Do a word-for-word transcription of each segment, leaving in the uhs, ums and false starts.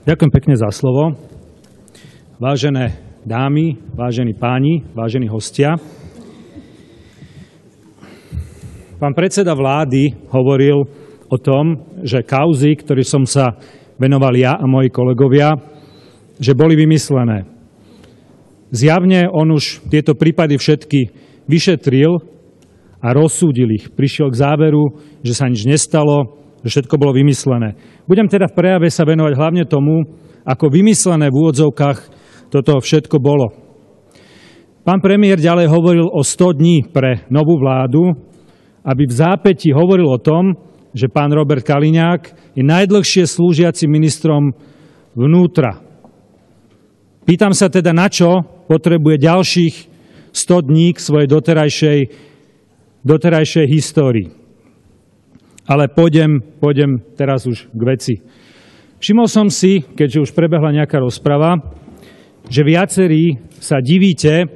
Ďakujem pekne za slovo. Vážené dámy, vážení páni, vážení hostia. Pán predseda vlády hovoril o tom, že kauzy, ktorým som sa venoval ja a moji kolegovia, že boli vymyslené. Zjavne on už tieto prípady všetky vyšetril a rozsúdil ich. Prišiel k záveru, že sa nič nestalo, že všetko bolo vymyslené. Budem teda v prejave sa venovať hlavne tomu, ako vymyslené v úvodzovkách toto všetko bolo. Pán premiér ďalej hovoril o sto dní pre novú vládu, aby v zápäti hovoril o tom, že pán Robert Kaliňák je najdlhšie slúžiacim ministrom vnútra. Pýtam sa teda, na čo potrebuje ďalších sto dní k svojej doterajšej, doterajšej histórii. Ale pôjdem, pôjdem teraz už k veci. Všimol som si, keďže už prebehla nejaká rozprava, že viacerí sa divíte,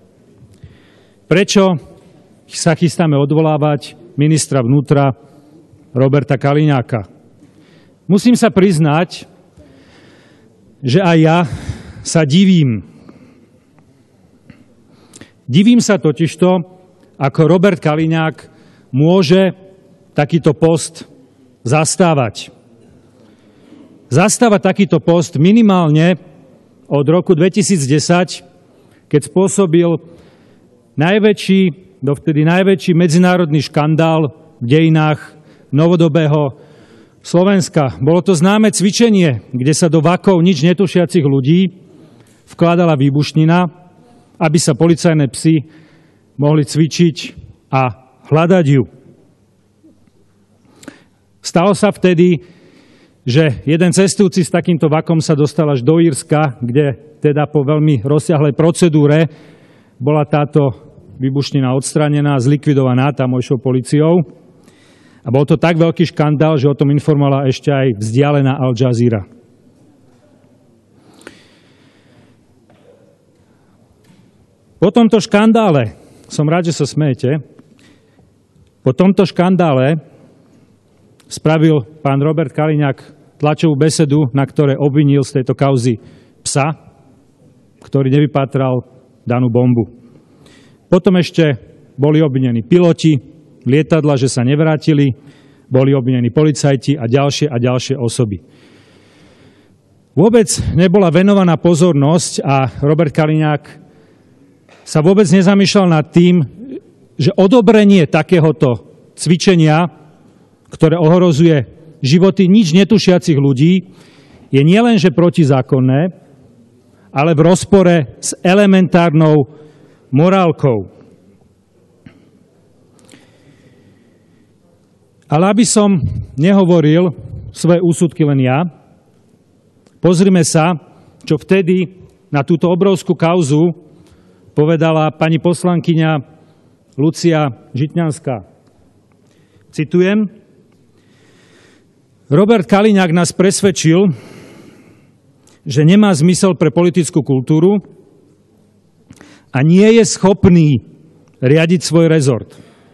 prečo sa chystáme odvolávať ministra vnútra Roberta Kaliňáka. Musím sa priznať, že aj ja sa divím. Divím sa totižto, ako Robert Kaliňák môže takýto post zastávať. Zastávať takýto post minimálne od roku dvetisícdesať, keď spôsobil najväčší, dovtedy najväčší medzinárodný škandál v dejinách novodobého Slovenska. Bolo to známe cvičenie, kde sa do vakov nič netušiacich ľudí vkladala výbušnina, aby sa policajné psy mohli cvičiť a hľadať ju. Stalo sa vtedy, že jeden cestujúci s takýmto vakom sa dostal až do Írska, kde teda po veľmi rozsiahlej procedúre bola táto výbušnina odstranená, zlikvidovaná tamojšou políciou. A bol to tak veľký škandál, že o tom informovala ešte aj vzdialená Al Jazeera. Po tomto škandále, som rád, že sa smejete, po tomto škandále spravil pán Robert Kaliňák tlačovú besedu, na ktorej obvinil z tejto kauzy psa, ktorý nevypátral danú bombu. Potom ešte boli obvinení piloti lietadla, že sa nevrátili, boli obvinení policajti a ďalšie a ďalšie osoby. Vôbec nebola venovaná pozornosť a Robert Kaliňák sa vôbec nezamýšľal nad tým, že odobrenie takéhoto cvičenia, ktoré ohrozuje životy nič netušiacich ľudí, je nielenže protizákonné, ale v rozpore s elementárnou morálkou. Ale aby som nehovoril svoje úsudky len ja, pozrime sa, čo vtedy na túto obrovskú kauzu povedala pani poslankyňa Lucia Žitňanská. Citujem: Robert Kaliňák nás presvedčil, že nemá zmysel pre politickú kultúru a nie je schopný riadiť svoj rezort.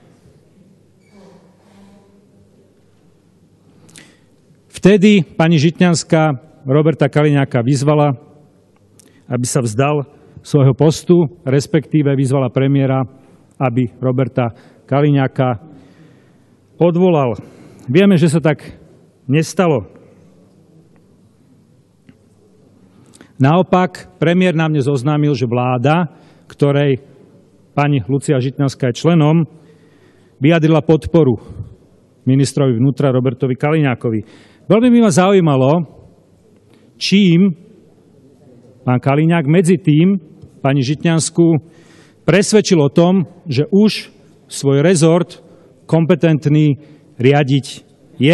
Vtedy pani Žitňanská Roberta Kaliňáka vyzvala, aby sa vzdal svojho postu, respektíve vyzvala premiéra, aby Roberta Kaliňáka odvolal. Vieme, že sa tak nestalo. Naopak, premiér nám dnes oznámil, že vláda, ktorej pani Lucia Žitňanská je členom, vyjadrila podporu ministrovi vnútra Robertovi Kaliňákovi. Veľmi by ma zaujímalo, čím pán Kaliňák medzi tým pani Žitňanskú presvedčil o tom, že už svoj rezort kompetentný riadiť je.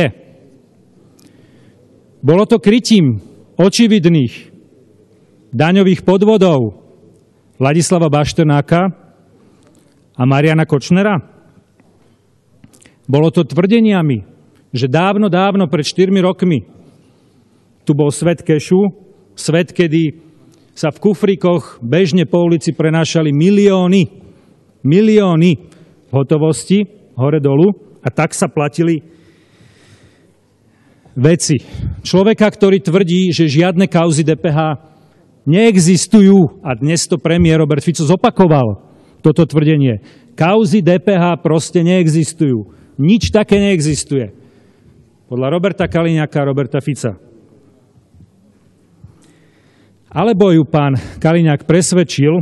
Bolo to krytím očividných daňových podvodov Ladislava Bašternáka a Mariana Kočnera? Bolo to tvrdeniami, že dávno, dávno, pred štyrmi rokmi tu bol svet kešu, svet, kedy sa v kufrikoch bežne po ulici prenášali milióny, milióny v hotovosti hore dolu a tak sa platili veci. Človeka, ktorý tvrdí, že žiadne kauzy dé pé há neexistujú, a dnes to premiér Robert Fico zopakoval, toto tvrdenie. Kauzy dé pé há proste neexistujú. Nič také neexistuje. Podľa Roberta Kaliňáka a Roberta Fica. Alebo ju pán Kaliňák presvedčil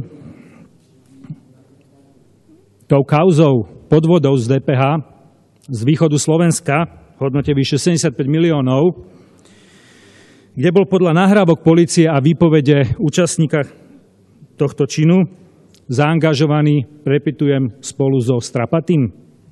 tou kauzou podvodov z dé pé há z východu Slovenska v hodnote vyše sedemdesiatpäť miliónov, kde bol podľa nahrávok polície a výpovede účastníka tohto činu zaangažovaný, prepitujem, spolu so Strapatým.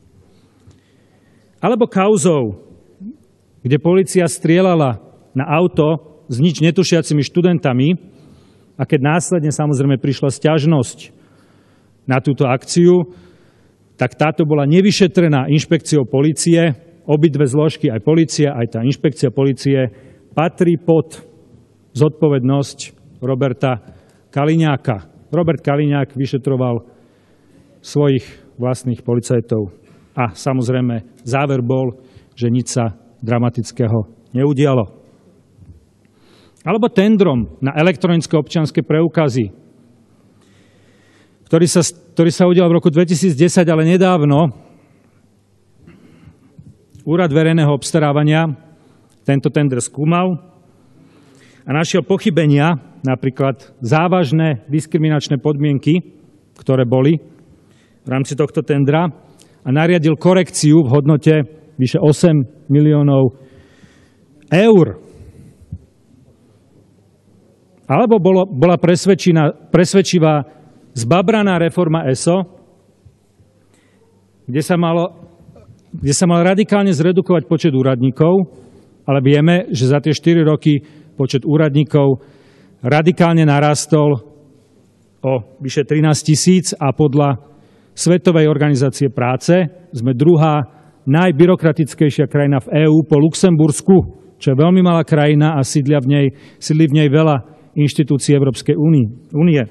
Alebo kauzou, kde polícia strieľala na auto s nič netušiacimi študentami a keď následne samozrejme prišla sťažnosť na túto akciu, tak táto bola nevyšetrená inšpekciou polície. Obidve zložky, aj polícia, aj tá inšpekcia polície, patrí pod zodpovednosť Roberta Kaliňáka. Robert Kaliňák vyšetroval svojich vlastných policajtov. A samozrejme záver bol, že nič sa dramatického neudialo. Alebo tendrom na elektronické občianske preukazy, ktorý sa, ktorý sa udial v roku dvetisícdesať, ale nedávno Úrad verejného obstarávania tento tender skúmal a našiel pochybenia, napríklad závažné diskriminačné podmienky, ktoré boli v rámci tohto tendra, a nariadil korekciu v hodnote vyše osem miliónov eur. Alebo bolo, bola presvedčivá zbabraná reforma es o, kde sa, malo, kde sa mal radikálne zredukovať počet úradníkov, ale vieme, že za tie štyri roky počet úradníkov radikálne narastol o vyše trinásť tisíc a podľa Svetovej organizácie práce sme druhá najbyrokratickejšia krajina v EÚ po Luxembursku, čo je veľmi malá krajina a sídlia v nej, sídli v nej veľa inštitúcií Európskej únie.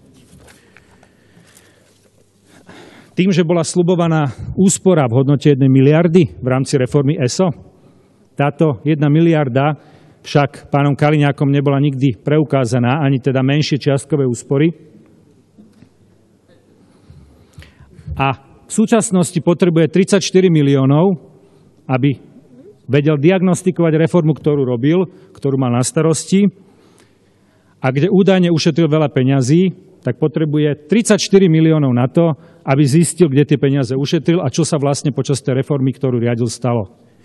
Tým, že bola sľubovaná úspora v hodnote jednej miliardy v rámci reformy es o, táto jedna miliarda však pánom Kaliňákom nebola nikdy preukázaná, ani teda menšie čiastkové úspory. A v súčasnosti potrebuje tridsaťštyri miliónov, aby vedel diagnostikovať reformu, ktorú robil, ktorú mal na starosti, a kde údajne ušetril veľa peňazí, tak potrebuje tridsaťštyri miliónov na to, aby zistil, kde tie peniaze ušetril a čo sa vlastne počas tej reformy, ktorú riadil, stalo.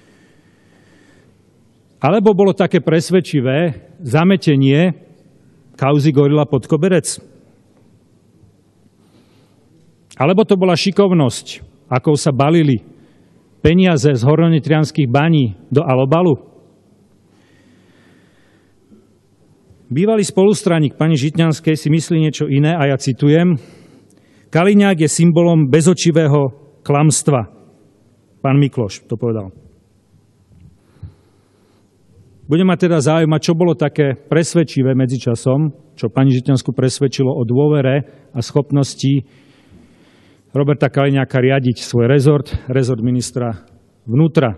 Alebo bolo také presvedčivé zametenie kauzy Gorila pod koberec? Alebo to bola šikovnosť, akou sa balili peniaze z hornonitrianskych baní do alobalu? Bývalý spolustraník pani Žitňanskej si myslí niečo iné a ja citujem: Kaliňák je symbolom bezočivého klamstva. Pán Mikloš to povedal. Bude ma teda zaujímať, čo bolo také presvedčivé medzičasom, čo pani Žitňansku presvedčilo o dôvere a schopnosti Roberta Kaliňáka riadiť svoj rezort, rezort ministra vnútra.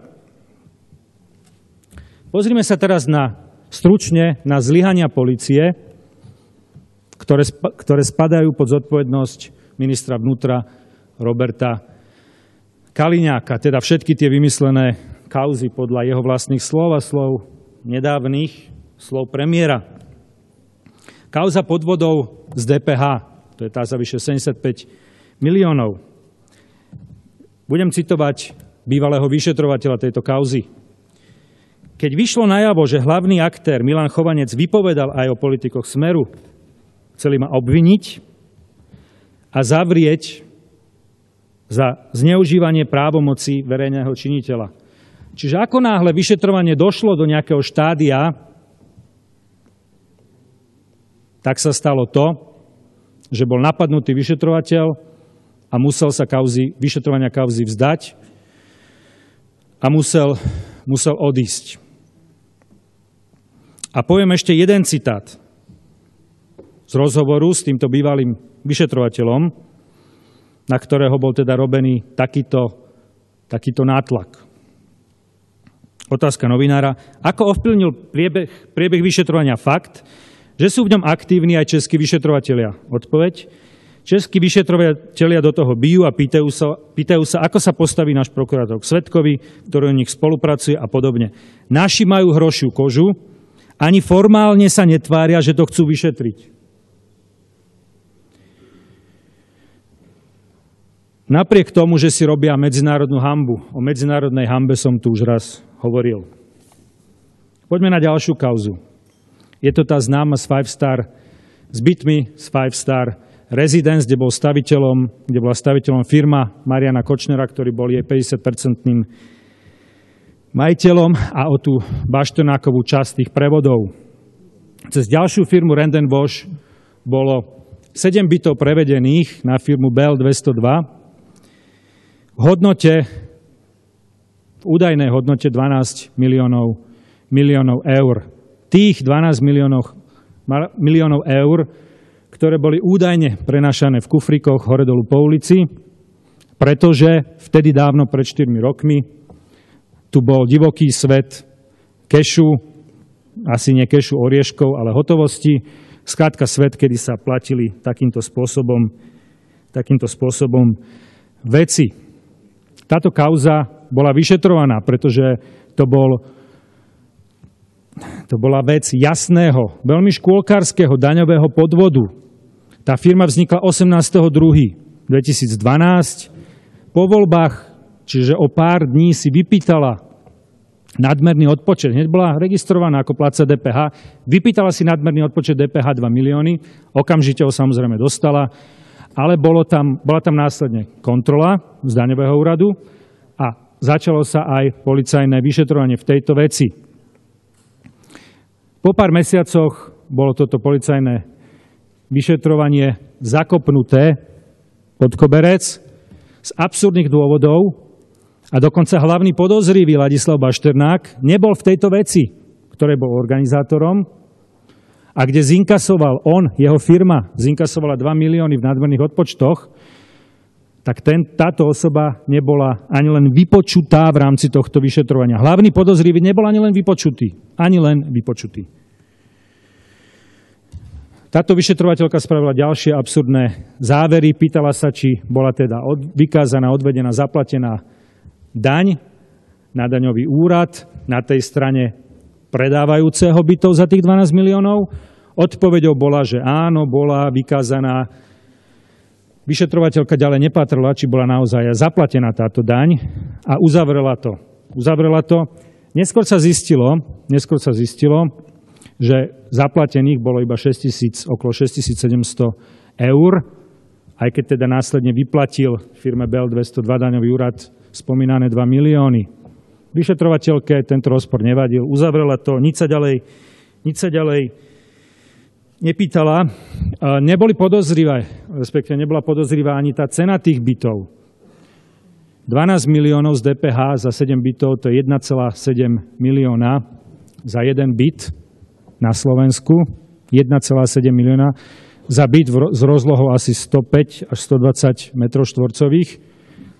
Pozrime sa teraz na, stručne na zlyhania polície, ktoré, ktoré spadajú pod zodpovednosť ministra vnútra Roberta Kaliňáka, teda všetky tie vymyslené kauzy podľa jeho vlastných slov a slov nedávnych slov premiéra. Kauza podvodov z dé pé há, to je tá za vyše sedemdesiatpäť miliónov. Budem citovať bývalého vyšetrovateľa tejto kauzy. Keď vyšlo najavo, že hlavný aktér Milan Chovanec vypovedal aj o politikoch Smeru, chceli ma obviniť a zavrieť za zneužívanie právomoci verejného činiteľa. Čiže ako náhle vyšetrovanie došlo do nejakého štádia, tak sa stalo to, že bol napadnutý vyšetrovateľ a musel sa kauzy, vyšetrovania kauzy vzdať a musel, musel odísť. A poviem ešte jeden citát z rozhovoru s týmto bývalým vyšetrovateľom, na ktorého bol teda robený takýto, takýto nátlak. Otázka novinára. Ako ovplyvnil priebeh, priebeh vyšetrovania fakt, že sú v ňom aktívni aj českí vyšetrovatelia? Odpoveď. Českí vyšetrovatelia do toho bijú a pýtajú sa, pýtajú sa, ako sa postaví náš prokurátor k svedkovi, ktorý u nich spolupracuje a podobne. Naši majú hrošiu kožu, ani formálne sa netvária, že to chcú vyšetriť. Napriek tomu, že si robia medzinárodnú hanbu, o medzinárodnej hanbe som tu už raz hovoril. Poďme na ďalšiu kauzu. Je to tá známa z Five Star, s bytmi z Five Star Residence, kde bol staviteľom, kde bola staviteľom firma Mariana Kočnera, ktorý bol jej päťdesiatpercentným majiteľom, a o tú baštenákovú časť tých prevodov. Cez ďalšiu firmu Random Bosch bolo sedem bytov prevedených na firmu Bell dvestodva v hodnote, v údajnej hodnote dvanásť miliónov, miliónov eur. Tých dvanásť miliónov, miliónov eur, ktoré boli údajne prenášané v kufrikoch hore dolu po ulici, pretože vtedy dávno pred štyrmi rokmi tu bol divoký svet kešu, asi nie kešu orieškov, ale hotovosti. Skrátka svet, kedy sa platili takýmto spôsobom, takýmto spôsobom veci. Táto kauza bola vyšetrovaná, pretože to, bol, to bola vec jasného, veľmi škôlkárskeho daňového podvodu. Tá firma vznikla osemnásteho druhého dvetisícdvanásť. Po voľbách, čiže o pár dní, si vypýtala nadmerný odpočet. Hneď bola registrovaná ako platca dé pé há. Vypýtala si nadmerný odpočet dé pé há dva milióny. Okamžite ho samozrejme dostala. Ale bolo tam, bola tam následne kontrola z daňového úradu a začalo sa aj policajné vyšetrovanie v tejto veci. Po pár mesiacoch bolo toto policajné vyšetrovanie zakopnuté pod koberec z absurdných dôvodov a dokonca hlavný podozrivý Ladislav Bašternák nebol v tejto veci, ktoré bol organizátorom, a kde zinkasoval on, jeho firma, zinkasovala dva milióny v nadmerných odpočtoch, tak ten, táto osoba nebola ani len vypočutá v rámci tohto vyšetrovania. Hlavný podozrivý nebol ani len vypočutý. Ani len vypočutý. Táto vyšetrovateľka spravila ďalšie absurdné závery. Pýtala sa, či bola teda od, vykázaná, odvedená, zaplatená daň na daňový úrad na tej strane predávajúceho bytov za tých dvanásť miliónov. Odpoveďou bola, že áno, bola vykázaná. Vyšetrovateľka ďalej nepatrla, či bola naozaj zaplatená táto daň a uzavrela to. Uzavrela to. Neskôr sa zistilo, neskôr sa zistilo, že zaplatených bolo iba šesťtisíc, okolo šesťtisícsedemsto eur, aj keď teda následne vyplatil firme Bell dvestodva daňový úrad spomínané dva milióny. Vyšetrovateľke tento rozpor nevadil, uzavrela to, nič sa ďalej, nič sa ďalej nepýtala. Neboli podozrivé, respektíve nebola podozrivá ani tá cena tých bytov. dvanásť miliónov z dé pé há za sedem bytov, to je jeden celá sedem milióna za jeden byt na Slovensku. jeden celá sedem milióna za byt s rozlohou asi stopäť až stodvadsať metrov štvorcových.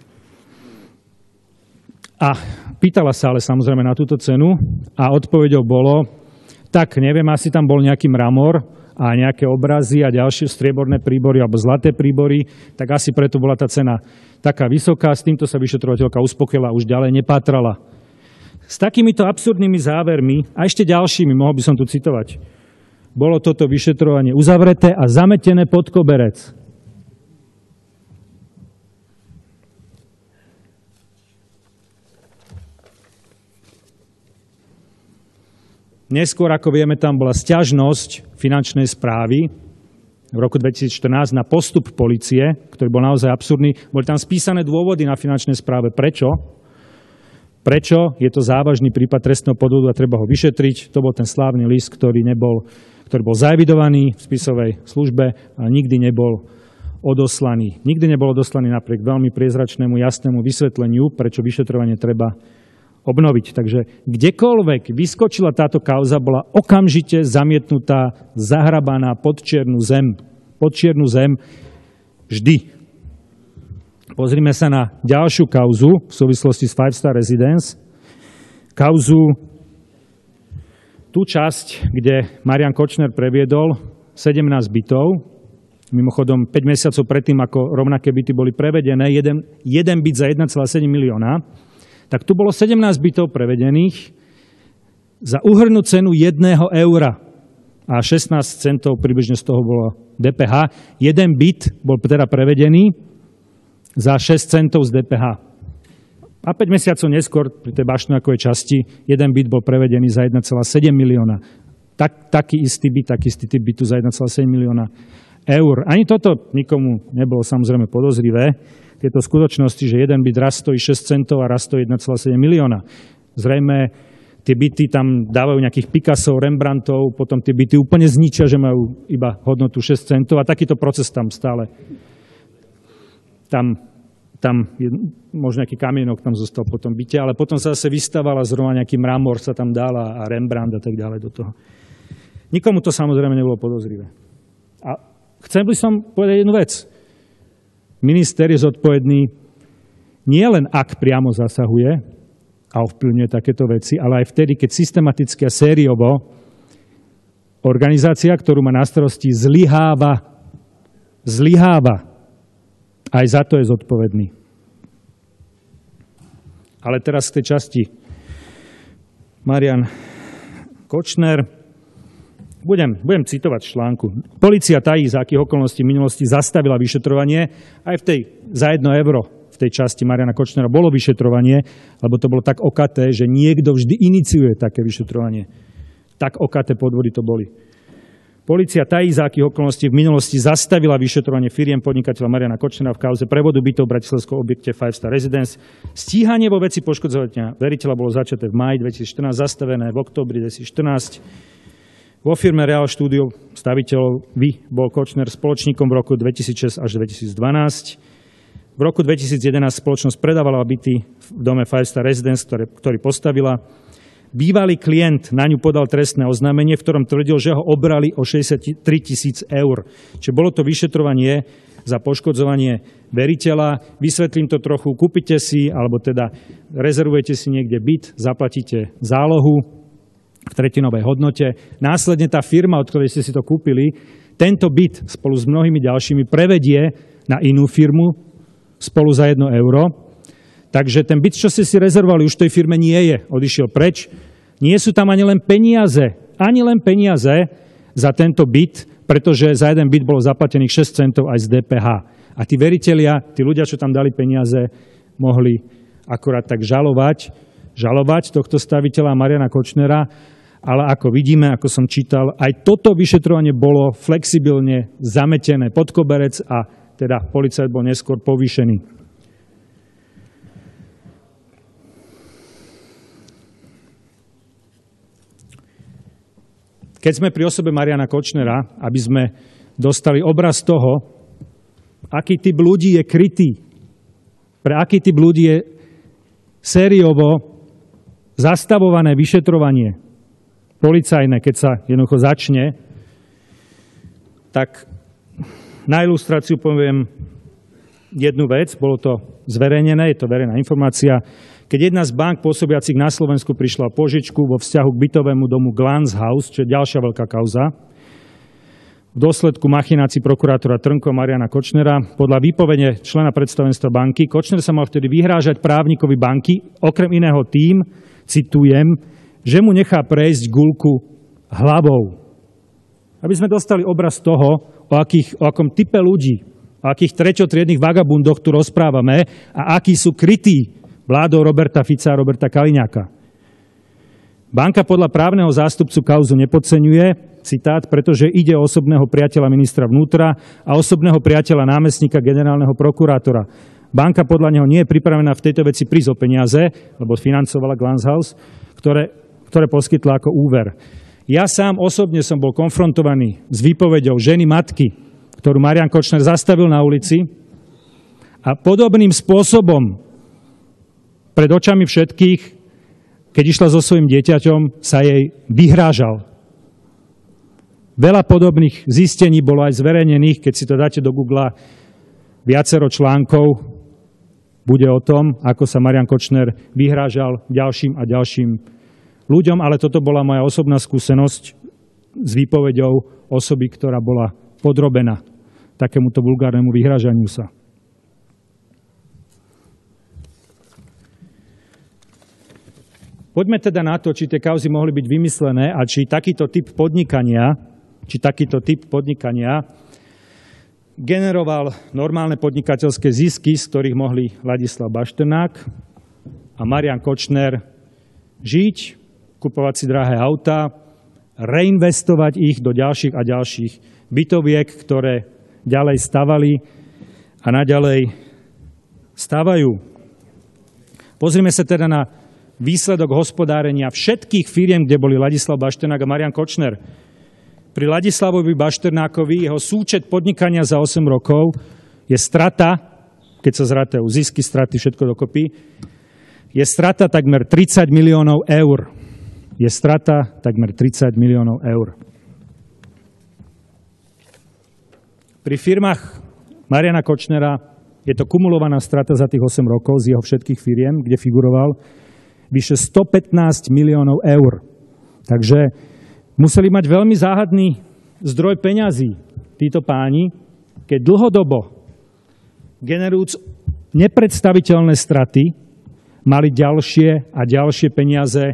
A pýtala sa ale samozrejme na túto cenu a odpoveďou bolo, tak neviem, asi tam bol nejaký mramor a nejaké obrazy a ďalšie strieborné príbory alebo zlaté príbory, tak asi preto bola tá cena taká vysoká. S týmto sa vyšetrovateľka uspokojila a už ďalej nepátrala. S takýmito absurdnými závermi a ešte ďalšími, mohol by som tu citovať, bolo toto vyšetrovanie uzavreté a zametené pod koberec. Neskôr, ako vieme, tam bola sťažnosť finančnej správy v roku dvetisícštrnásť na postup polície, ktorý bol naozaj absurdný. Boli tam spísané dôvody na finančnej správe. Prečo? Prečo? Je to závažný prípad trestného podvodu a treba ho vyšetriť. To bol ten slávny list, ktorý, nebol, ktorý bol zaevidovaný v spisovej službe a nikdy nebol odoslaný. Nikdy nebol odoslaný napriek veľmi priezračnému, jasnému vysvetleniu, prečo vyšetrovanie treba obnoviť. Takže kdekoľvek vyskočila táto kauza, bola okamžite zamietnutá, zahrabaná pod čiernu zem. Pod čiernu zem vždy. Pozrime sa na ďalšiu kauzu v súvislosti s Five Star Residence. kauzu, tú časť, kde Marian Kočner previedol sedemnásť bytov, mimochodom päť mesiacov predtým, ako rovnaké byty boli prevedené, jeden, jeden byt za jeden celá sedem milióna, tak tu bolo sedemnásť bytov prevedených za úhrnnú cenu jedného eura a šestnásť centov približne z toho bolo dé pé há. Jeden byt bol teda prevedený za šesť centov z dé pé há. A päť mesiacov neskôr pri tej bašňákovej časti jeden byt bol prevedený za jeden celá sedem milióna. Tak, taký istý byt, taký istý typ bytu za jeden celá sedem milióna eur. Ani toto nikomu nebolo samozrejme podozrivé. Tieto skutočnosti, že jeden byt raz stojí šesť centov a raz stojí jeden celá sedem milióna. Zrejme tie byty tam dávajú nejakých Picassov, Rembrandtov, potom tie byty úplne zničia, že majú iba hodnotu šesť centov a takýto proces tam stále. Tam, tam je, možno nejaký kamienok tam zostal po tom byte, ale potom sa zase vystavala zrovna nejaký mramor sa tam dala a Rembrandt a tak ďalej do toho. Nikomu to samozrejme nebolo podozrivé. A chcem by som povedať jednu vec. Minister je zodpovedný nie len ak priamo zasahuje a ovplyvňuje takéto veci, ale aj vtedy, keď systematicky a sériovo organizácia, ktorú má na starosti, zlyháva. Zlyháva. Aj za to je zodpovedný. Ale teraz k tej časti. Marian Kočner. Budem, budem citovať článku. Polícia tají, za akých okolností v minulosti zastavila vyšetrovanie. Aj v tej za jedno euro v tej časti Mariana Kočnera bolo vyšetrovanie, lebo to bolo tak okaté, že niekto vždy iniciuje také vyšetrovanie. Tak okaté podvody to boli. Polícia tají, za akých okolností v minulosti zastavila vyšetrovanie firiem podnikateľa Mariana Kočnera v kauze prevodu bytov v bratislavskom objekte Five Star Residence. Stíhanie vo veci poškodzovania veriteľa bolo začaté v máji dvetisícštrnásť, zastavené v októbri dvetisícštrnásť. Vo firme Real Studio staviteľov vy bol Kočner spoločníkom v roku dvetisícšesť až dvetisícdvanásť. V roku dvetisícjedenásť spoločnosť predávala byty v dome Five Star Residence, ktoré, ktorý postavila. Bývalý klient na ňu podal trestné oznámenie, v ktorom tvrdil, že ho obrali o šesťdesiattri tisíc eur. Čiže bolo to vyšetrovanie za poškodzovanie veriteľa. Vysvetlím to trochu. Kúpite si, alebo teda rezervujete si niekde byt, zaplatíte zálohu v tretinovej hodnote. Následne tá firma, od ktorej ste si to kúpili, tento byt spolu s mnohými ďalšími prevedie na inú firmu spolu za jedno euro. Takže ten byt, čo ste si rezervovali, už v tej firme nie je, odišiel preč. Nie sú tam ani len peniaze, ani len peniaze za tento byt, pretože za jeden byt bolo zaplatených šesť centov aj z dé pé há. A tí veritelia, tí ľudia, čo tam dali peniaze, mohli akorát tak žalovať, žalovať tohto staviteľa Mariana Kočnera, ale ako vidíme, ako som čítal, aj toto vyšetrovanie bolo flexibilne zametené pod koberec a teda policajt bol neskôr povýšený. Keď sme pri osobe Mariana Kočnera, aby sme dostali obraz toho, aký typ ľudí je krytý, pre aký typ ľudí je sériovo zastavované vyšetrovanie policajné, keď sa jednoducho začne, tak na ilustráciu poviem jednu vec, bolo to zverejnené, je to verejná informácia. Keď jedna z bank pôsobiacich na Slovensku prišla o požičku vo vzťahu k bytovému domu Glance House, čo je ďalšia veľká kauza, v dôsledku machinácií prokurátora Trnko Mariana Kočnera, podľa výpovede člena predstavenstva banky, Kočner sa mal vtedy vyhrážať právnikovi banky, okrem iného tým, citujem, že mu nechá prejsť guľku hlavou. Aby sme dostali obraz toho, o, akých, o akom type ľudí, o akých treťotriednych vagabundoch tu rozprávame a akí sú krytí vládou Roberta Fica a Roberta Kaliňáka. Banka podľa právneho zástupcu kauzu nepodceňuje, citát, pretože ide o osobného priateľa ministra vnútra a osobného priateľa námestníka generálneho prokurátora. Banka podľa neho nie je pripravená v tejto veci prísť o peniaze, lebo financovala Glance House, ktoré, ktoré poskytla ako úver. Ja sám osobne som bol konfrontovaný s výpovedou ženy matky, ktorú Marian Kočner zastavil na ulici a podobným spôsobom pred očami všetkých, keď išla so svojím dieťaťom, sa jej vyhrážal. Veľa podobných zistení bolo aj zverejnených, keď si to dáte do Google, viacero článkov. bude o tom, ako sa Marian Kočner vyhrážal ďalším a ďalším ľuďom, ale toto bola moja osobná skúsenosť s výpoveďou osoby, ktorá bola podrobená takémuto vulgárnemu vyhrážaniu sa. Poďme teda na to, či tie kauzy mohli byť vymyslené a či takýto typ podnikania, či takýto typ podnikania generoval normálne podnikateľské zisky, z ktorých mohli Ladislav Bašternák a Marian Kočner žiť, kupovať si drahé autá, reinvestovať ich do ďalších a ďalších bytoviek, ktoré ďalej stavali a naďalej stavajú. Pozrime sa teda na výsledok hospodárenia všetkých firiem, kde boli Ladislav Bašternák a Marian Kočner. Pri Ladislavovi Bašternákovi jeho súčet podnikania za osem rokov je strata, keď sa zrátajú zisky, straty, všetko dokopy, je strata takmer tridsať miliónov eur. Je strata takmer tridsať miliónov eur. Pri firmách Mariana Kočnera je to kumulovaná strata za tých osem rokov z jeho všetkých firiem, kde figuroval, vyše stopätnásť miliónov eur. Takže museli mať veľmi záhadný zdroj peňazí títo páni, keď dlhodobo, generujúc nepredstaviteľné straty, mali ďalšie a ďalšie peniaze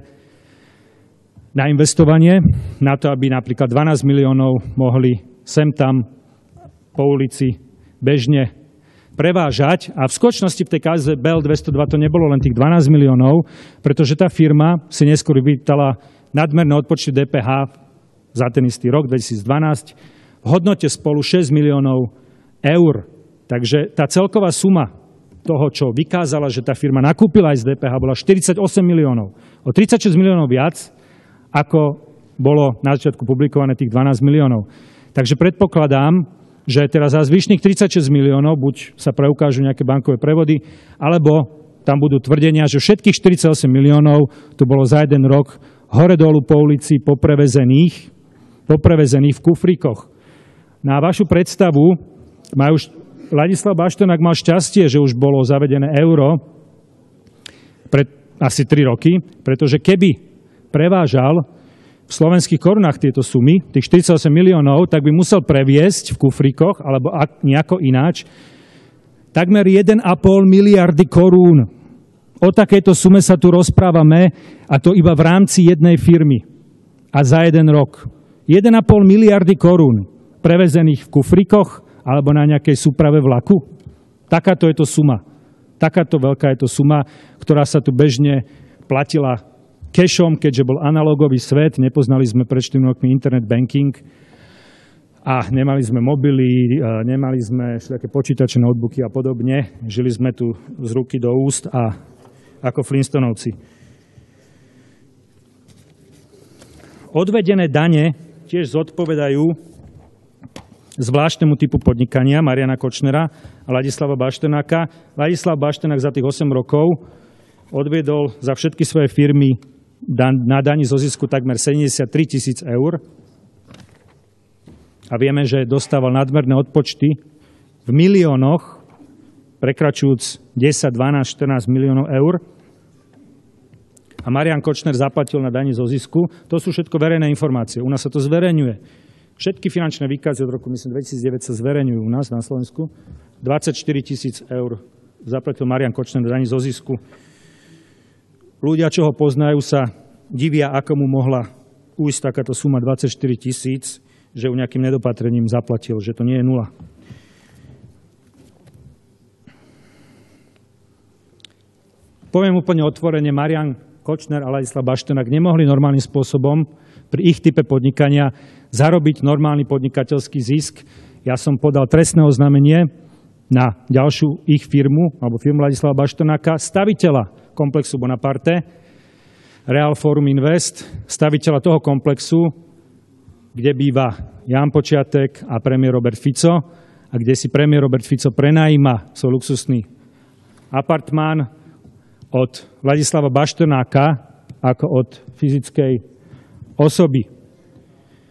na investovanie, na to, aby napríklad dvanásť miliónov mohli sem tam po ulici bežne prevážať. A v skutočnosti v tej kauze bé el dvestodva to nebolo len tých dvanásť miliónov, pretože tá firma si neskôr vypýtala nadmerné odpočty dé pé há za ten istý rok, dvetisícdvanásť, v hodnote spolu šesť miliónov eur. Takže tá celková suma toho, čo vykázala, že tá firma nakúpila aj z dé pé há, bola štyridsaťosem miliónov. O tridsaťšesť miliónov viac, ako bolo na začiatku publikované tých dvanásť miliónov. Takže predpokladám, že teraz za zvyšných tridsaťšesť miliónov buď sa preukážu nejaké bankové prevody, alebo tam budú tvrdenia, že všetkých štyridsaťosem miliónov tu bolo za jeden rok hore-dolu po ulici poprevezených, poprevezených v kufríkoch. Na vašu predstavu, majú, Ladislav Bašternák mal šťastie, že už bolo zavedené euro pred asi tri roky, pretože keby prevážal v slovenských korunách tieto sumy, tých štyridsaťosem miliónov, tak by musel previesť v kufríkoch, alebo nejako ináč, takmer jeden a pol miliardy korún. O takejto sume sa tu rozprávame, a to iba v rámci jednej firmy. A za jeden rok. jeden a pol miliardy korún prevezených v kufríkoch alebo na nejakej súprave vlaku. Takáto je to suma. Takáto veľká je to suma, ktorá sa tu bežne platila cashom, keďže bol analogový svet, nepoznali sme pred štyrmi rokmi internet banking a nemali sme mobily, nemali sme všelijaké počítače, notebooky a podobne. Žili sme tu z ruky do úst a ako Flintstonovci. Odvedené dane tiež zodpovedajú zvláštnemu typu podnikania Mariana Kočnera a Ladislava Bašternáka. Ladislav Bašternák za tých osem rokov odviedol za všetky svoje firmy na dani zo zisku takmer sedemdesiattri tisíc eur. A vieme, že dostával nadmerné odpočty v miliónoch, prekračujúc desať, dvanásť, štrnásť miliónov eur. A Marian Kočner zaplatil na dani zo zisku. To sú všetko verejné informácie. U nás sa to zverejňuje. Všetky finančné výkazy od roku, myslím, dvetisícdeväť sa zverejňujú u nás na Slovensku. dvadsaťštyri tisíc eur zaplatil Marian Kočner na dani zo zisku. Ľudia, čo ho poznajú, sa divia, ako mu mohla ujsť takáto suma dvadsaťštyri tisíc, že ju nejakým nedopatrením zaplatil, že to nie je nula. Poviem úplne otvorene, Marian Kočner a Ladislav Bašternák nemohli normálnym spôsobom pri ich type podnikania zarobiť normálny podnikateľský zisk. Ja som podal trestné oznámenie na ďalšiu ich firmu, alebo firmu Ladislava Bašternáka, staviteľa komplexu Bonaparte, Real Forum Invest, staviteľa toho komplexu, kde býva Ján Počiatek a premiér Robert Fico a kde si premiér Robert Fico prenajíma svoj luxusný apartmán od Ladislava Bašternáka ako od fyzickej osoby.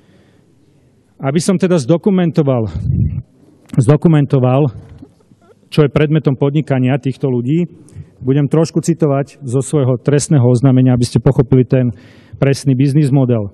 Aby som teda zdokumentoval, zdokumentoval čo je predmetom podnikania týchto ľudí. Budem trošku citovať zo svojho trestného oznámenia, aby ste pochopili ten presný biznis model.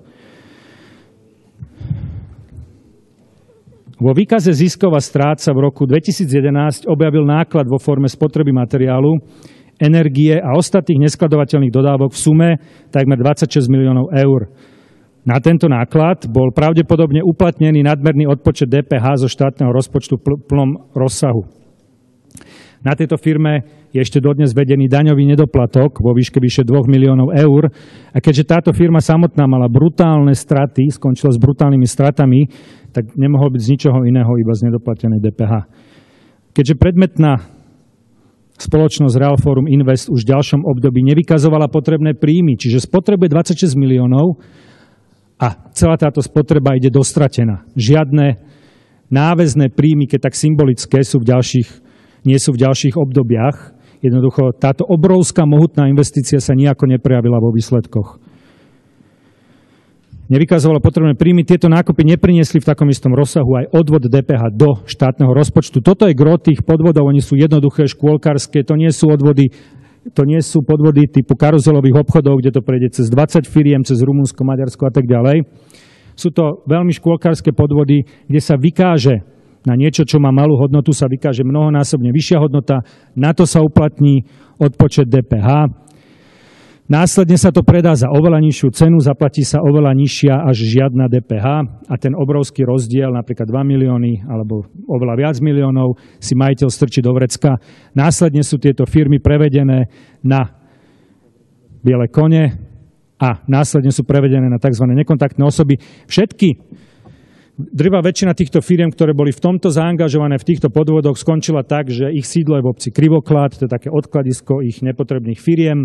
Vo výkaze ziskov a strát sa v roku dvetisíc jedenásť objavil náklad vo forme spotreby materiálu, energie a ostatných neskladovateľných dodávok v sume takmer dvadsaťšesť miliónov eur. Na tento náklad bol pravdepodobne uplatnený nadmerný odpočet dé pé há zo štátneho rozpočtu v plnom rozsahu. Na tejto firme je ešte dodnes vedený daňový nedoplatok vo výške vyše dvoch miliónov eur. A keďže táto firma samotná mala brutálne straty, skončila s brutálnymi stratami, tak nemohol byť z ničoho iného, iba z nedoplatenej dé pé há. Keďže predmetná spoločnosť Realforum Invest už v ďalšom období nevykazovala potrebné príjmy, čiže spotrebuje dvadsaťšesť miliónov a celá táto spotreba ide dostratená. Žiadne náväzné príjmy, keď tak symbolické, sú v ďalších, nie sú v ďalších obdobiach. Jednoducho táto obrovská mohutná investícia sa nijako neprejavila vo výsledkoch. Nevykazovalo potrebné príjmy, tieto nákupy nepriniesli v takom istom rozsahu aj odvod dé pé há do štátneho rozpočtu. Toto je gro tých podvodov, oni sú jednoduché, škôlkarské, to nie sú odvody, to nie sú podvody typu karuzelových obchodov, kde to prejde cez dvadsať firiem, cez Rumunsko, Maďarsko a tak ďalej. Sú to veľmi škôlkarské podvody, kde sa vykáže na niečo, čo má malú hodnotu, sa vykáže mnohonásobne vyššia hodnota, na to sa uplatní odpočet dé pé há. Následne sa to predá za oveľa nižšiu cenu, zaplatí sa oveľa nižšia až žiadna dé pé há a ten obrovský rozdiel, napríklad dva milióny alebo oveľa viac miliónov, si majiteľ strčí do vrecka. Následne sú tieto firmy prevedené na biele kone a následne sú prevedené na tzv. Nekontaktné osoby. Všetky, drvá väčšina týchto firiem, ktoré boli v tomto zaangažované, v týchto podvodoch, skončila tak, že ich sídlo je v obci Krivoklad, to je také odkladisko ich nepotrebných firiem.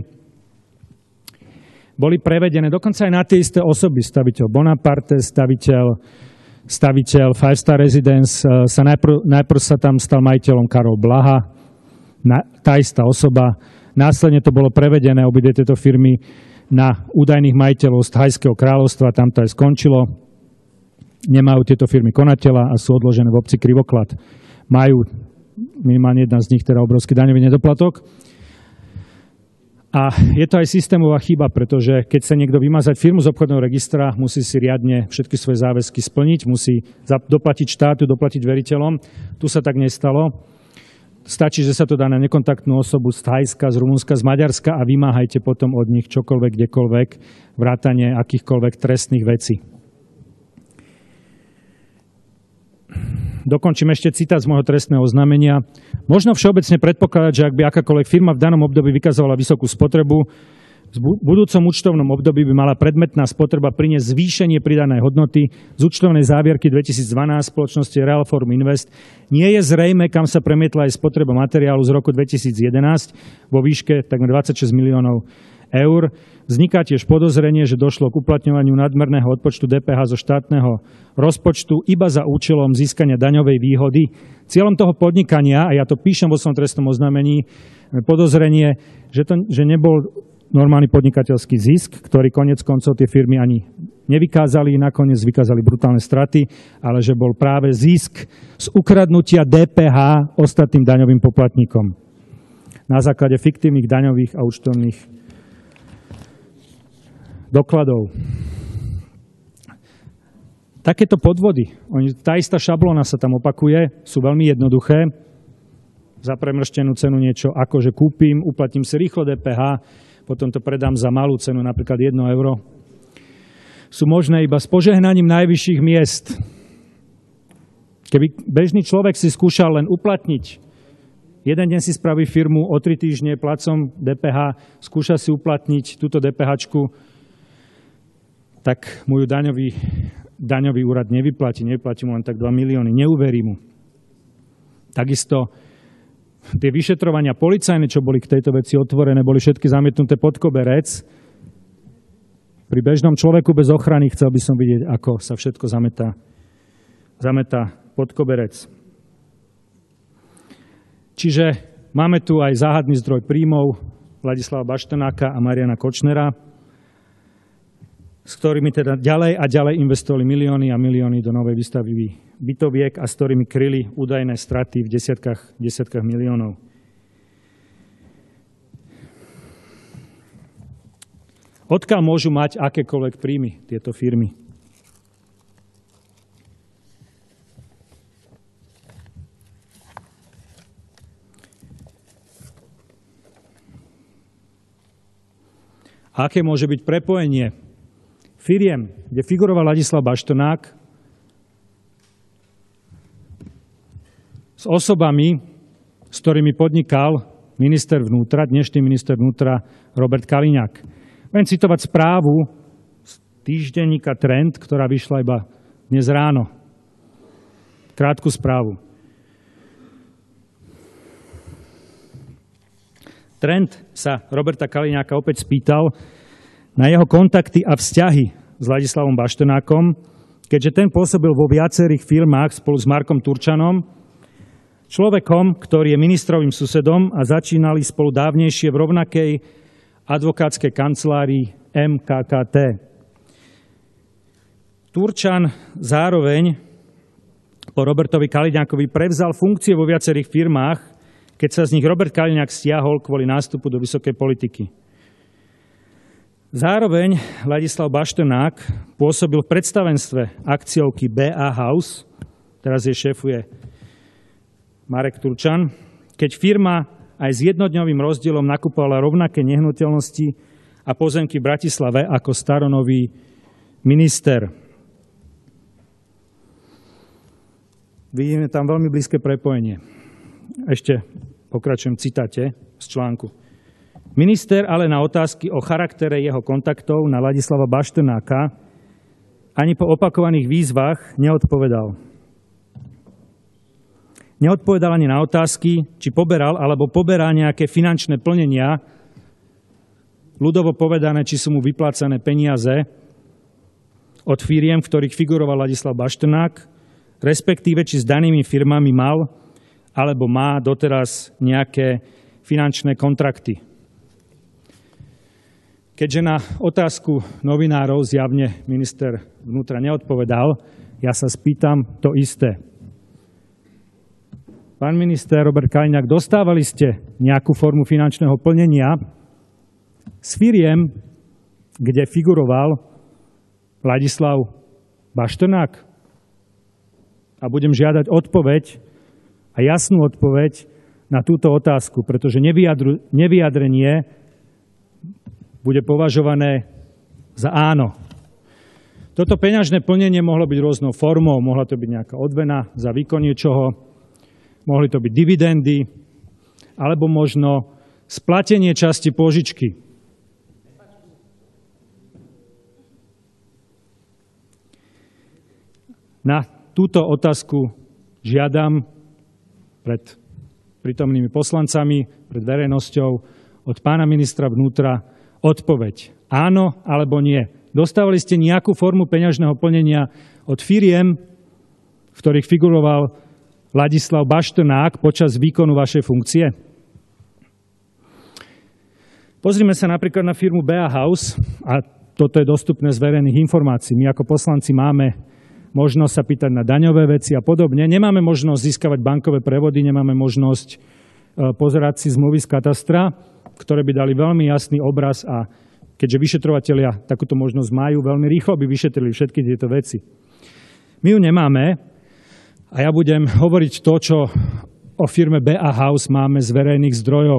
Boli prevedené dokonca aj na tie isté osoby. Staviteľ Bonaparte, staviteľ, staviteľ Five Star Residence, sa najprv, najprv sa tam stal majiteľom Karol Blaha, na, tá istá osoba. Následne to bolo prevedené, obidve tieto firmy, na údajných majiteľov z Thajského kráľovstva, tam to aj skončilo. Nemajú tieto firmy konateľa a sú odložené v obci Krivoklad. Majú minimálne jedna z nich teda obrovský daňový nedoplatok. A je to aj systémová chyba, pretože keď sa niekto vymazať firmu z obchodného registra, musí si riadne všetky svoje záväzky splniť, musí doplatiť štátu, doplatiť veriteľom. Tu sa tak nestalo. Stačí, že sa to dá na nekontaktnú osobu z Thajska, z Rumunska, z Maďarska a vymáhajte potom od nich čokoľvek, kdekoľvek, vrátane akýchkoľvek trestných vecí. Dokončím ešte citát z môjho trestného oznámenia. Možno všeobecne predpokladať, že ak by akákoľvek firma v danom období vykazovala vysokú spotrebu, v budúcom účtovnom období by mala predmetná spotreba priniesť zvýšenie pridanej hodnoty. Z účtovnej závierky dvetisícdvanásť spoločnosti Realforum Invest nie je zrejme, kam sa premietla aj spotreba materiálu z roku dvetisíc jedenásť vo výške takmer dvadsaťšesť miliónov eur. Vzniká tiež podozrenie, že došlo k uplatňovaniu nadmerného odpočtu dé pé há zo štátneho rozpočtu iba za účelom získania daňovej výhody. Cieľom toho podnikania, a ja to píšem vo svojom trestnom oznámení, podozrenie, že, to, že nebol normálny podnikateľský zisk, ktorý koniec koncov tie firmy ani nevykázali, nakoniec vykázali brutálne straty, ale že bol práve zisk z ukradnutia dé pé há ostatným daňovým poplatníkom na základe fiktívnych daňových a účtovných dokladov. Takéto podvody, tá istá šablóna sa tam opakuje, sú veľmi jednoduché. Za premrštenú cenu niečo akože kúpim, uplatním si rýchlo dé pé há, potom to predám za malú cenu, napríklad jedno euro. Sú možné iba s požehnaním najvyšších miest. Keby bežný človek si skúšal len uplatniť, jeden deň si spraví firmu, o tri týždne placom dé pé há, skúša si uplatniť túto dé pé háčku, tak mu ju daňový, daňový úrad nevyplatí, nevyplatí mu len tak dva milióny, neuverí mu. Takisto tie vyšetrovania policajné, čo boli k tejto veci otvorené, boli všetky zamietnuté pod koberec. Pri bežnom človeku bez ochrany chcel by som vidieť, ako sa všetko zametá, zametá pod koberec. Čiže máme tu aj záhadný zdroj príjmov Ladislava Baštenáka a Mariana Kočnera. s ktorými teda ďalej a ďalej investovali milióny a milióny do novej výstavby bytoviek a s ktorými kryli údajné straty v desiatkách, desiatkách miliónov. Odkiaľ môžu mať akékoľvek príjmy tieto firmy? A aké môže byť prepojenie firiem, kde figuroval Ladislav Baštenák, s osobami, s ktorými podnikal minister vnútra, dnešný minister vnútra Robert Kaliňák. Budem citovať správu z týždenníka Trend, ktorá vyšla iba dnes ráno. Krátku správu. Trend sa Roberta Kaliňáka opäť spýtal na jeho kontakty a vzťahy s Ladislavom Baštenákom, keďže ten pôsobil vo viacerých firmách spolu s Markom Turčanom, človekom, ktorý je ministrovým susedom a začínali spolu dávnejšie v rovnakej advokátskej kancelárii em ká ká té. Turčan zároveň po Robertovi Kaliňákovi prevzal funkcie vo viacerých firmách, keď sa z nich Robert Kaliňák stiahol kvôli nástupu do vysokej politiky. Zároveň Ladislav Baštenák pôsobil v predstavenstve akciovky bé á House, teraz je šéfuje Marek Turčan, keď firma aj s jednodňovým rozdielom nakupovala rovnaké nehnuteľnosti a pozemky v Bratislave ako staronový minister. Vidíme tam veľmi blízke prepojenie. Ešte pokračujem v citáte z článku. Minister ale na otázky o charaktere jeho kontaktov na Ladislava Baštenáka ani po opakovaných výzvach neodpovedal. Neodpovedal ani na otázky, či poberal alebo poberá nejaké finančné plnenia, ľudovo povedané, či sú mu vyplácané peniaze od firiem, v ktorých figuroval Ladislav Baštenák, respektíve či s danými firmami mal alebo má doteraz nejaké finančné kontrakty. Keďže na otázku novinárov zjavne minister vnútra neodpovedal, ja sa spýtam to isté. Pán minister Robert Kaliňák, dostávali ste nejakú formu finančného plnenia z firiem, kde figuroval Ladislav Baštenák? A budem žiadať odpoveď a jasnú odpoveď na túto otázku, pretože nevyjadrenie bude považované za áno. Toto peňažné plnenie mohlo byť rôznou formou. Mohla to byť nejaká odmena za výkon niečoho, mohli to byť dividendy, alebo možno splatenie časti pôžičky. Na túto otázku žiadam pred prítomnými poslancami, pred verejnosťou od pána ministra vnútra odpoveď. Áno alebo nie. Dostávali ste nejakú formu peňažného plnenia od firiem, v ktorých figuroval Ladislav Baštenák počas výkonu vašej funkcie? Pozrime sa napríklad na firmu bé á House a toto je dostupné z verejných informácií. My ako poslanci máme možnosť sa pýtať na daňové veci a podobne. Nemáme možnosť získavať bankové prevody, nemáme možnosť pozerať si zmluvy z katastra, ktoré by dali veľmi jasný obraz a keďže vyšetrovatelia takúto možnosť majú, veľmi rýchlo by vyšetrili všetky tieto veci. My ju nemáme a ja budem hovoriť to, čo o firme bé á House máme z verejných zdrojov.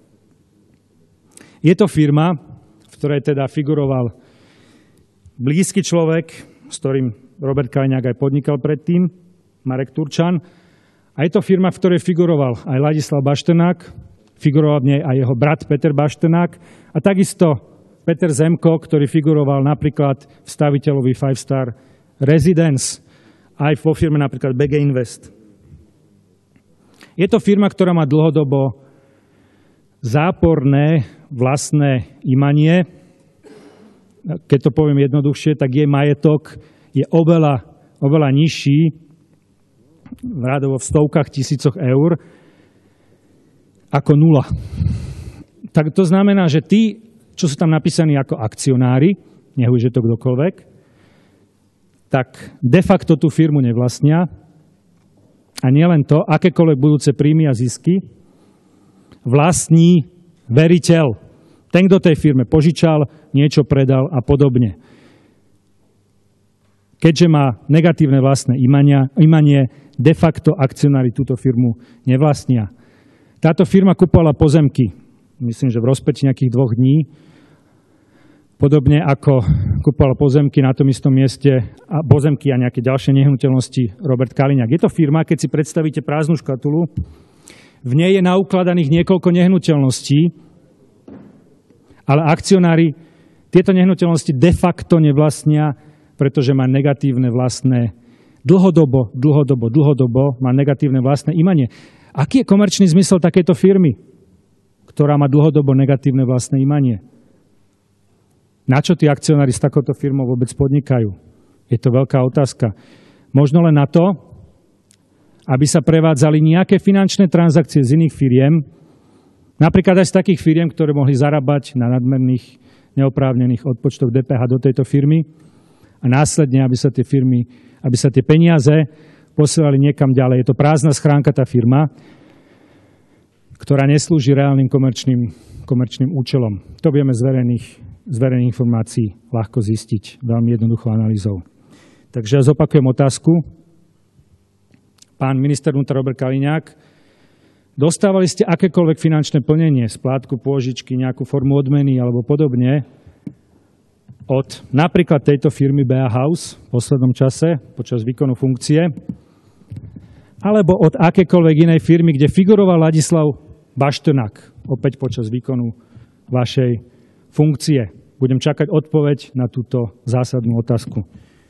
Je to firma, v ktorej teda figuroval blízky človek, s ktorým Robert Kaliňák aj podnikal predtým, Marek Turčan. A je to firma, v ktorej figuroval aj Ladislav Baštenák, figuroval v nej aj jeho brat Peter Baštenák a takisto Peter Zemko, ktorý figuroval napríklad v staviteľovi Five Star Residence, aj vo firme napríklad bé gé Invest. Je to firma, ktorá má dlhodobo záporné vlastné imanie. Keď to poviem jednoduchšie, tak jej majetok je oveľa, oveľa nižší, rádovo v stovkách tisícoch eur, ako nula. Tak to znamená, že tí, čo sú tam napísaní ako akcionári, nech už je to kdokoľvek, tak de facto tú firmu nevlastnia a nielen to, akékoľvek budúce príjmy a zisky vlastní veriteľ. Ten, kto tej firme požičal, niečo predal a podobne. Keďže má negatívne vlastné imania, imanie, de facto akcionári túto firmu nevlastnia. Táto firma kupovala pozemky, myslím, že v rozpätí nejakých dvoch dní, podobne ako kupoval pozemky na tom istom mieste a pozemky a nejaké ďalšie nehnuteľnosti Robert Kaliňák. Je to firma, keď si predstavíte prázdnu škatulu, v nej je naukladaných niekoľko nehnuteľností, ale akcionári tieto nehnuteľnosti de facto nevlastnia, pretože má negatívne vlastné, dlhodobo, dlhodobo, dlhodobo má negatívne vlastné imanie. Aký je komerčný zmysel takejto firmy, ktorá má dlhodobo negatívne vlastné imanie? Na čo tí akcionári s takouto firmou vôbec podnikajú? Je to veľká otázka. Možno len na to, aby sa prevádzali nejaké finančné transakcie z iných firiem, napríklad aj z takých firiem, ktoré mohli zarábať na nadmerných neoprávnených odpočtoch dé pé há do tejto firmy a následne, aby sa tie firmy, aby sa tie peniaze posielali niekam ďalej. Je to prázdna schránka tá firma, ktorá neslúži reálnym komerčným, komerčným účelom. To vieme z verejných, z verejných informácií ľahko zistiť veľmi jednoduchou analýzou. Takže ja zopakujem otázku. Pán minister vnútra Robert Kaliňák, dostávali ste akékoľvek finančné plnenie, splátku, pôžičky, nejakú formu odmeny alebo podobne od napríklad tejto firmy bé á House v poslednom čase, počas výkonu funkcie, alebo od akékoľvek inej firmy, kde figuroval Ladislav Baštenák, opäť počas výkonu vašej funkcie. Budem čakať odpoveď na túto zásadnú otázku.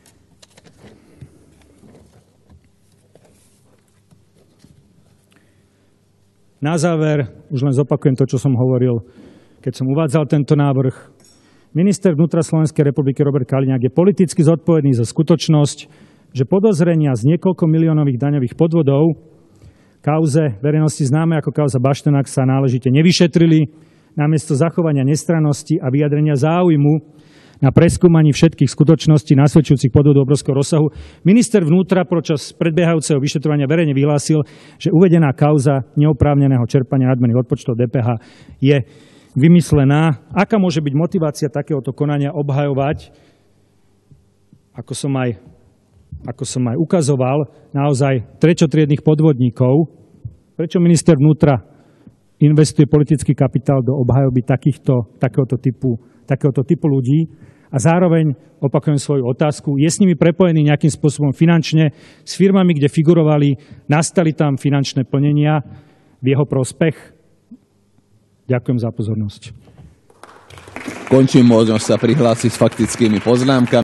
Na záver už len zopakujem to, čo som hovoril, keď som uvádzal tento návrh. Minister vnútra Slovenskej republiky Robert Kaliňák je politicky zodpovedný za skutočnosť, že podozrenia z niekoľko miliónových daňových podvodov, kauze verejnosti známe ako kauza Baštenák, sa náležite nevyšetrili, namiesto zachovania nestrannosti a vyjadrenia záujmu na preskúmaní všetkých skutočností nasvedčujúcich podvodov obrovského rozsahu. Minister vnútra počas predbiehajúceho vyšetrovania verejne vyhlásil, že uvedená kauza neoprávneného čerpania nadmerných odpočtov dé pé há je vymyslená. Aká môže byť motivácia takéhoto konania obhajovať, ako som aj, ako som aj ukazoval, naozaj treťotriednych podvodníkov? Prečo minister vnútra investuje politický kapitál do obhajoby takýchto, takéhoto typu, takéhoto typu ľudí? A zároveň opakujem svoju otázku, je s nimi prepojený nejakým spôsobom finančne s firmami, kde figurovali, nastali tam finančné plnenia v jeho prospech? Ďakujem za pozornosť. Končím možnosť sa prihlásiť s faktickými poznámkami.